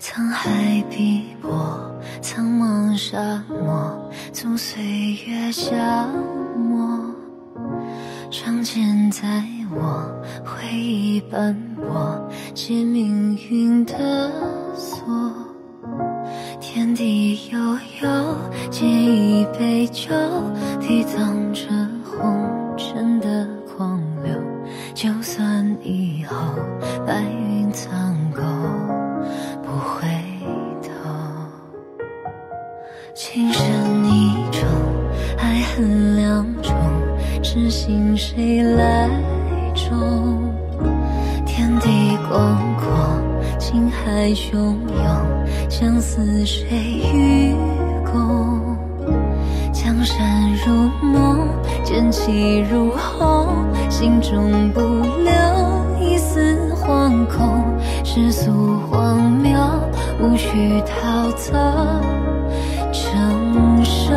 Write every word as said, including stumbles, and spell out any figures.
沧海碧波，苍茫沙漠，纵岁月消磨。仗剑在我，回忆斑驳，解命运的锁。天地悠悠，借一杯酒，抵挡着红尘的狂流。就算以后白云苍狗，不回头。情深意重，爱恨两重，知心谁来终？天地广阔，情海汹涌，相思谁与共？江山如梦，剑气如虹，心中不留一丝惶恐。世俗荒谬，无需逃走承受。